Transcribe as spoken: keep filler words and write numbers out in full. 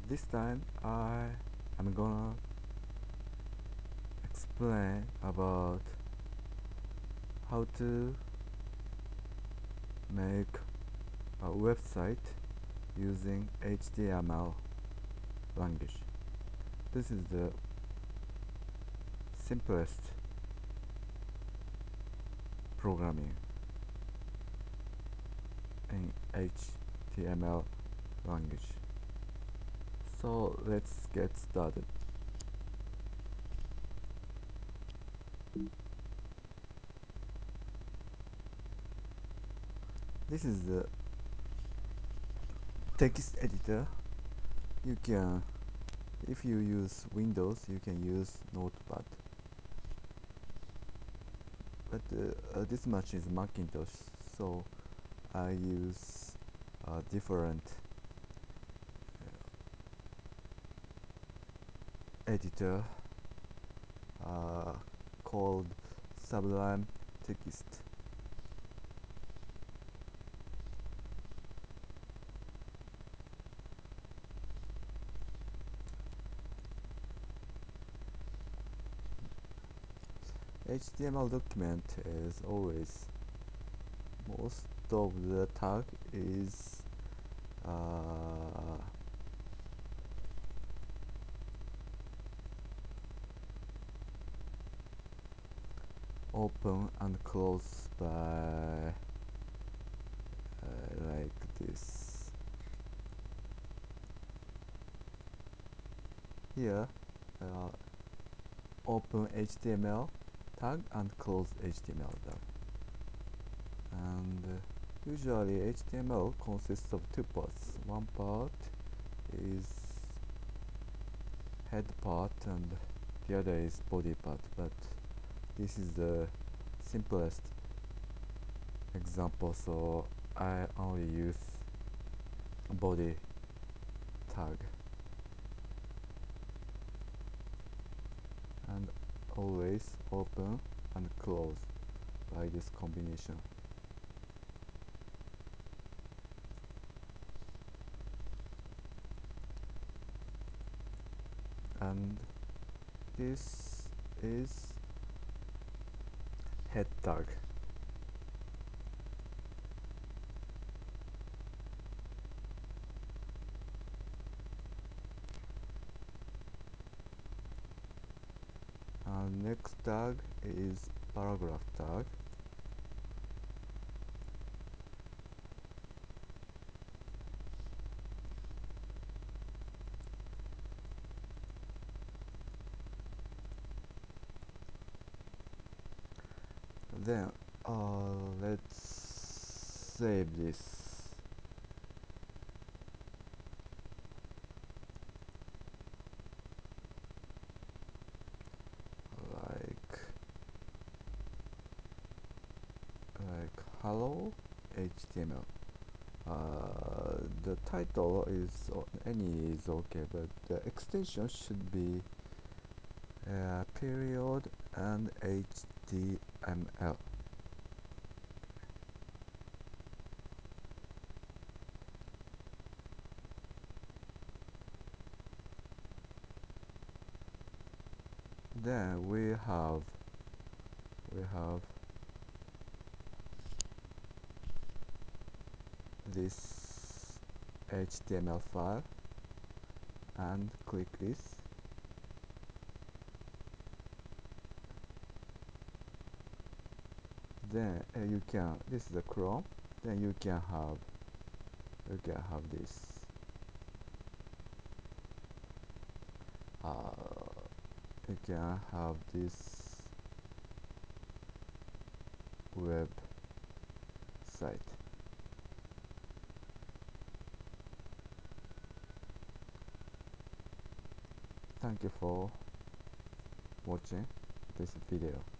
This time I am gonna explain about how to make a website using H T M L language. This is the simplest programming in H T M L language. So let's get started. This is the text editor. You can, if you use Windows, you can use Notepad. But uh, uh, this much is Macintosh, so I use a different uh, editor uh, called Sublime Text. H T M L document is always, most of the tag is uh, open and close by uh, like this. Here uh, open H T M L tag and close H T M L tag, and uh, usually H T M L consists of two parts. One part is head part and the other is body part, but this is the simplest example, so I only use body tag, and always open and close by this combination. And this is head tag. And next tag is paragraph tag. Then uh, let's save this. Like like hello H T M L. Uh, the title is o any is okay, but the extension should be uh, period and H T M L. Then we have we have this H T M L file, and click this. Then uh, you can, this is the Chrome, then you can have you can have this uh, you can have this web site. Thank you for watching this video.